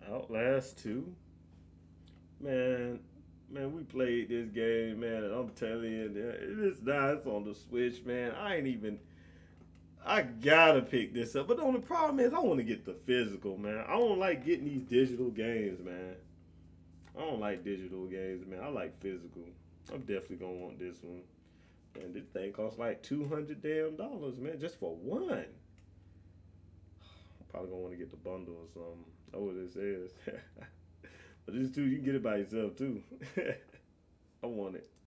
Outlast 2. Man, man, we played this game, man, and I'm telling you, it's nice on the Switch, man. I ain't even. I gotta pick this up, but the only problem is I want to get the physical, man. I don't like getting these digital games, man. I don't like digital games, man. I like physical. I'm definitely gonna want this one. And this thing costs like $200 man, just for one. I'm probably gonna want to get the bundle or something. That's what it says. But this too, you can get it by yourself too. I want it.